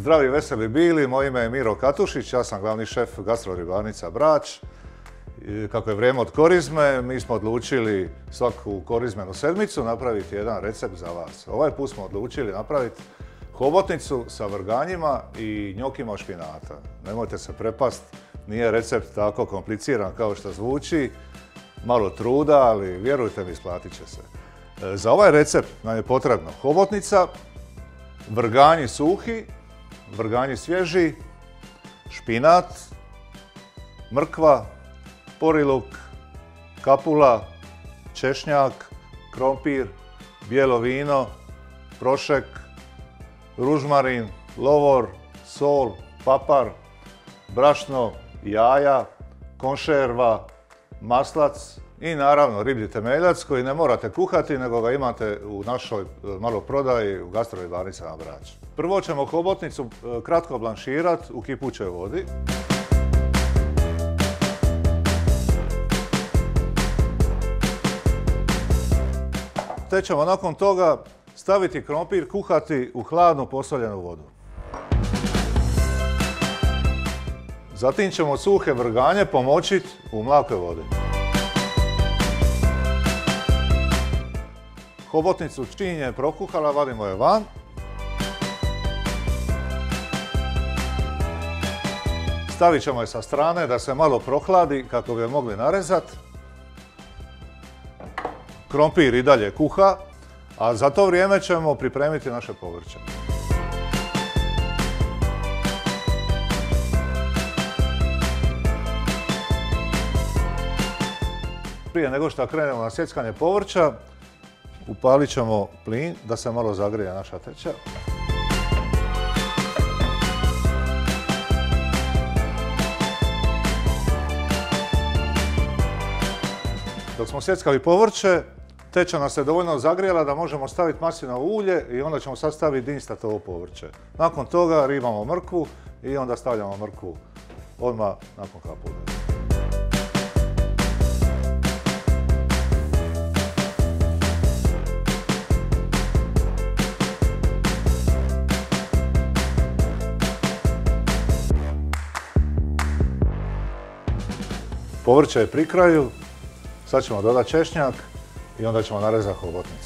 Zdravi, veseli bili, moje ime je Miro Katušić, ja sam glavni šef Gastroribarnica Brač. Kako je vrijeme od korizme, mi smo odlučili svaku korizmenu sedmicu napraviti jedan recept za vas. Ovaj put smo odlučili napraviti hobotnicu sa vrganjima i njokima od špinata. Nemojte se prepast, nije recept tako kompliciran kao što zvuči, malo truda, ali vjerujte mi, isplatit će se. Za ovaj recept nam je potrebno hobotnica, vrganji suhi, vrganji svježi, špinat, mrkva, poriluk, kapula, češnjak, krompir, bijelo vino, prošek, ružmarin, lovor, sol, papar, brašno, jaja, konšerva, maslac i naravno riblji temeljac koji ne morate kuhati nego ga imate u našoj maloprodaji u Gastroribarnicama Brač. Prvo ćemo hobotnicu kratko blanširati u kipućoj vodi. Te ćemo nakon toga staviti krompir kuhati u hladnu posoljenu vodu. Zatim ćemo suhe vrganje pomočiti u mlakoj vodi. Hobotnicu čim je prokuhala, vadimo je van. Stavit ćemo je sa strane da se malo prohladi kako bi je mogli narezati. Krompir i dalje kuha, a za to vrijeme ćemo pripremiti naše povrće. Prije nego što krenemo na sjeckanje povrća, upalit ćemo plin da se malo zagrije naša teća. Dok smo sjeckali povrće, teća nas se dovoljno zagrijala da možemo staviti maslinovo ulje i onda ćemo sad staviti dinstat ovo povrće. Nakon toga ribamo mrkvu i onda stavljamo mrkvu odmah nakon kapule. Povrće je pri kraju, sad ćemo dodati češnjak i onda ćemo narezati hobotnicu.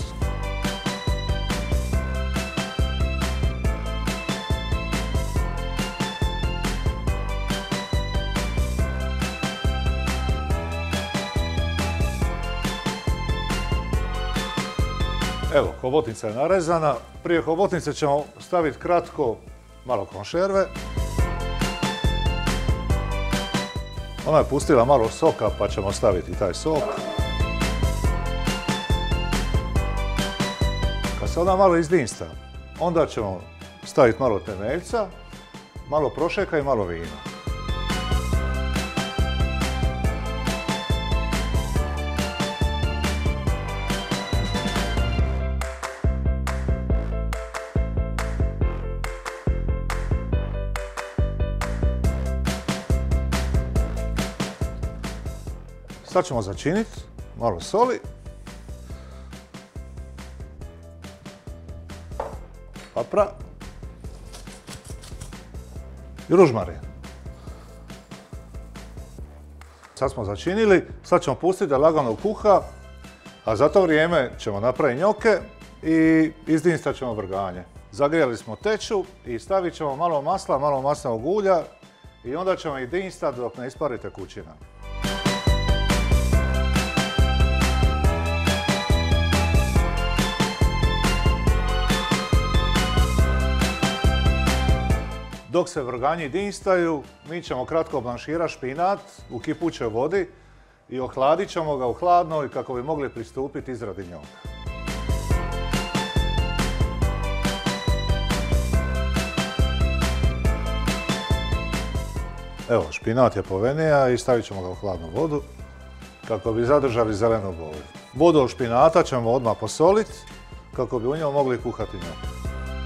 Evo, hobotnica je narezana. Prije hobotnice ćemo staviti kratko malo konšerve. Ona je pustila malo soka pa ćemo staviti taj sok. Kad se ona malo izdinsta, onda ćemo staviti malo temeljca, malo prošeka i malo vina. Sad ćemo začiniti, malo soli, papra i ružmarin. Sad smo začinili, sad ćemo pustiti da lagano kuha, a za to vrijeme ćemo napraviti njoke i izdinstat ćemo vrganje. Zagrijali smo teću i stavit ćemo malo masla, malo maslinovog ulja i onda ćemo ih dinstati dok ne ispari tekućina. Dok se vrganji dinstaju, mi ćemo kratko blanširati špinat u kipućoj vodi i ohladit ćemo ga u hladnoj kako bi mogli pristupiti izradi njoka. Evo, špinat je povenija i stavit ćemo ga u hladnu vodu kako bi zadržali zelenu boju. Vodu od špinata ćemo odmah posoliti kako bi u njoj mogli kuhati njoke.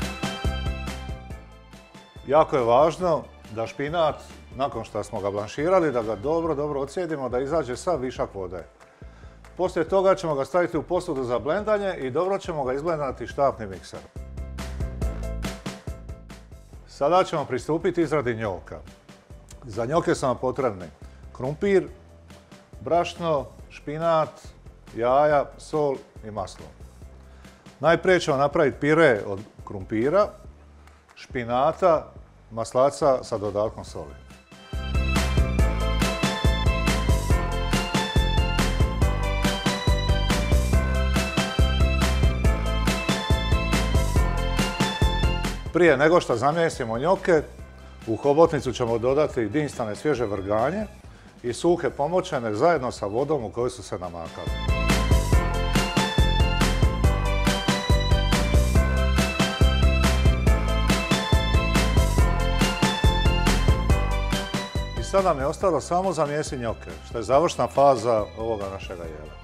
Jako je važno da špinat, nakon što smo ga blanširali, da ga dobro ocijedimo, da izađe sav višak vode. Poslije toga ćemo ga staviti u posudu za blendanje i dobro ćemo ga izblendati štapnim mikserom. Sada ćemo pristupiti izradi njoka. Za njoke su nam potrebni krumpir, brašno, špinat, jaja, sol i maslo. Najprije ćemo napraviti pire od krumpira, špinata, maslaca sa dodatkom soli. Prije nego što zamjesimo njoke, u hobotnicu ćemo dodati jedinstvene svježe vrganje i suhe pomoćene zajedno sa vodom u kojoj su se namakali. I sad nam je ostalo samo zamjesiti njoke, što je završna faza ovoga našega jela.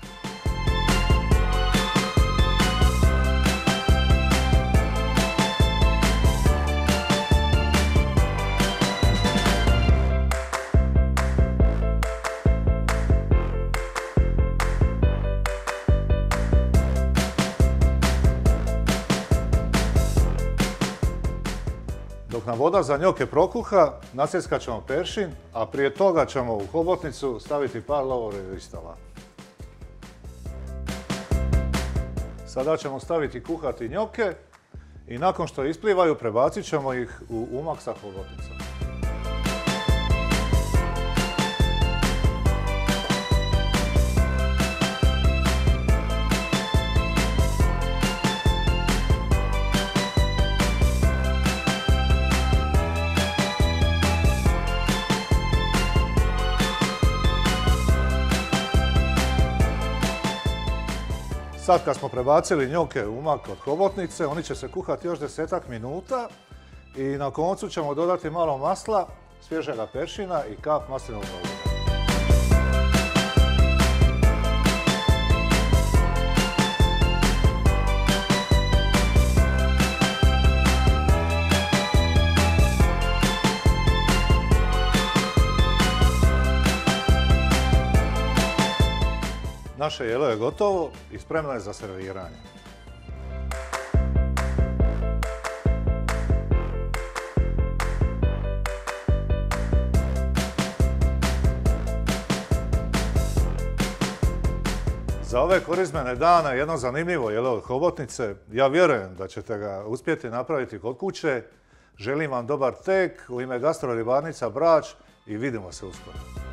Dok nam voda za njoke prokuha, nacjeckat ćemo peršin, a prije toga ćemo u hobotnicu staviti par lovornih listova. Sada ćemo staviti kuhati njoke i nakon što isplivaju prebacit ćemo ih u umak sa hobotnicom. Sad kad smo prebacili njoke u umak od hobotnice, oni će se kuhati još 10-ak minuta i na koncu ćemo dodati malo masla, svježega peršina i kap maslinovog ulja. Naše jelo je gotovo i spremno je za serviranje. Za ove korizmene dane jedno zanimljivo jelo od hobotnice. Ja vjerujem da ćete ga uspjeti napraviti kod kuće. Želim vam dobar tek u ime Gastroribarnica Brač i vidimo se uskoro.